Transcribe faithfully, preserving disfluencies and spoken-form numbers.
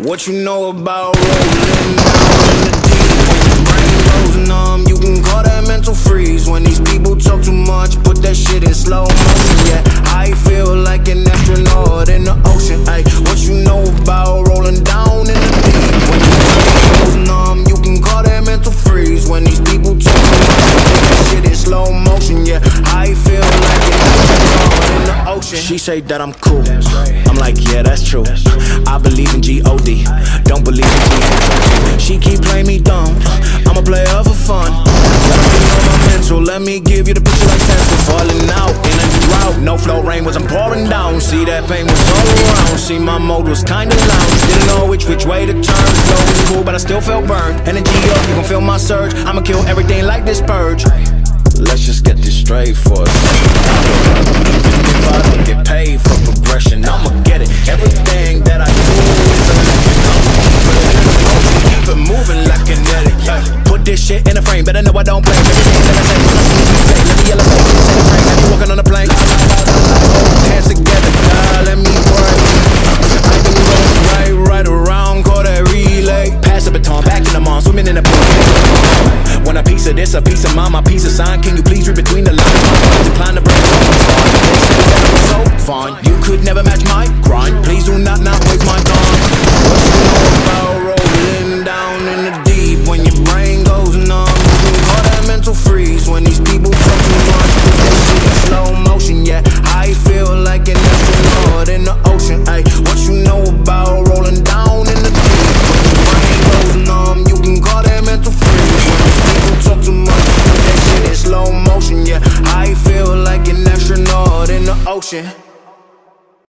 What you know about rolling down in the deep? When your brain goes numb, you can call that mental freeze. When these people talk too much, put that shit in slow motion. Yeah, I feel like an astronaut in the ocean. Ay, what you know about rolling down in the deep? When your brain goes numb, you can call that mental freeze. When these people talk too much, put that shit in slow motion. Yeah, I feel like an astronaut in the ocean. She say that I'm cool. I'm like, yeah, that's true. I believe in G O D, don't believe in G O D. She keep playing me dumb, I'm a player for fun. Let me know my mental, let me give you the picture like pencil. Falling out in a drought, no flow rain wasn't pouring down. See that pain was all around, see my mode was kinda lounge. Didn't know which which way to turn, flow was cool but I still felt burned. Energy up, you gon' feel my surge, I'ma kill everything like this purge. Let's just get this straight for a second. Even if I don't get paid for progression, I'ma get it. Everything that I do is electric. Keep it moving like kinetic. Put this shit in a frame, better know I don't play. Everything that I say, when I see you say, let me elevate, set a frame. Have you walking on a plane? Hands together, God, let me work. I can go right, right around, call that relay. Pass the baton, back in the mall, swimming in the pool. When a piece of this, a piece of mine, my piece of sign. Can you please read between the lines? Decline the brain, they say that I'm so fine. You could never match my grind. Please do not not waste my time. What you know about rolling down in the deep? When your brain goes numb, you can call that mental freeze. When these people talk too much, put that shit in slow motion. Yeah, I feel like an astronaut in the ocean. Ay, what you know about rolling down in the deep? When your brain goes numb, you can call that mental freeze. When these people talk too much, put that shit in slow motion. Yeah, I feel like an astronaut in the ocean.